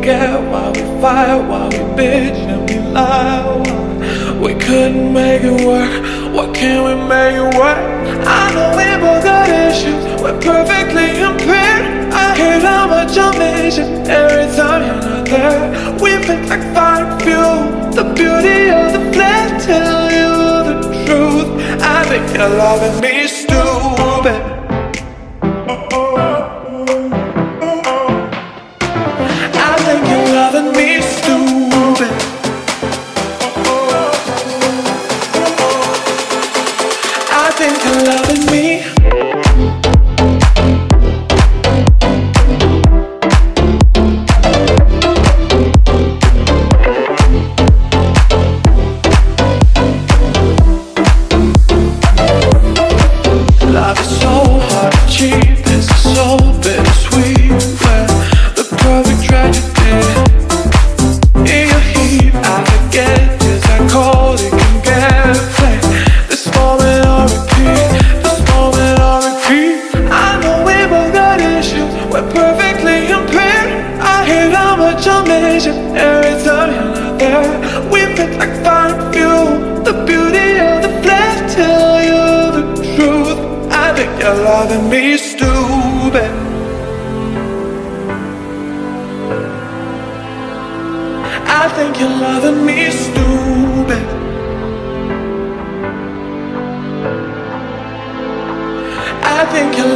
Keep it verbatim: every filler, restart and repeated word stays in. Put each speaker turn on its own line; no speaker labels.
forget why we fight, why we bitch and we lie. We couldn't make it work, what can we make it work? I know we both got issues, we're perfectly impaired. I hate how much I miss you every time you're not there. We fit like fire and fuel, the beauty of the flesh. Tell you the truth, I think you're loving me stupid. I think you're loving me stupid. I think you're loving me. Love is so hard to achieve, this is so bittersweet. When the perfect tragedy in your heat, I forget just how cold it can get. Play this moment on repeat, this moment on repeat. I know we both got issues, we're perfectly impaired. I hate how much I miss you every time you're not there. We fit like fire and fuel, the beauty of the flesh. Tell you the truth, I think you're loving me stupid. I think you're loving me stupid. I think you're